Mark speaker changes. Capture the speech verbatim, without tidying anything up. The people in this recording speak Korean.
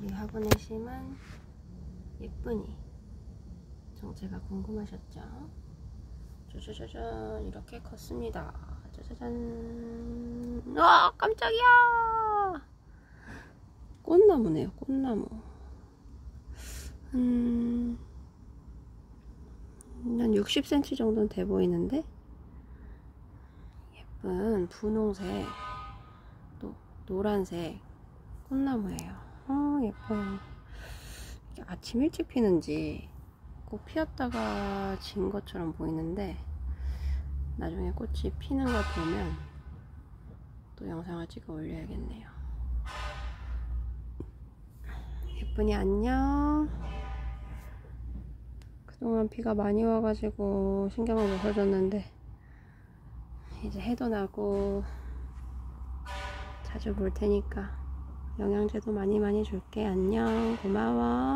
Speaker 1: 우리 학원에 심은 예쁜이 정체가 궁금하셨죠? 짜자자잔, 이렇게 컸습니다. 짜자잔. 아, 깜짝이야. 꽃나무네요, 꽃나무. 음, 한 육십 센티미터 정도는 돼 보이는데, 예쁜 분홍색, 또 노란색 꽃나무예요. 아, 예뻐요. 이게 아침 일찍 피는지 꼭 피었다가 진 것처럼 보이는데, 나중에 꽃이 피는 걸 보면 또 영상을 찍어 올려야겠네요. 예쁜이 안녕. 그동안 비가 많이 와가지고 신경을 못 써줬는데 이제 해도 나고 자주 볼 테니까 영양제도 많이 많이 줄게. 안녕. 고마워.